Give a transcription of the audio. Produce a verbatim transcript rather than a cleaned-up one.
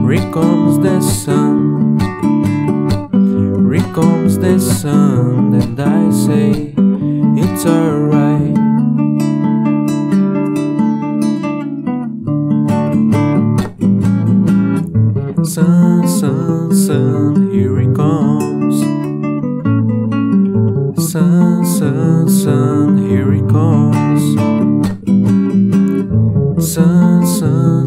Here comes the sun, here comes the sun, and I say it's alright. Sun, sun, sun, here he comes. Sun, sun, sun, here he comes. Sun, sun.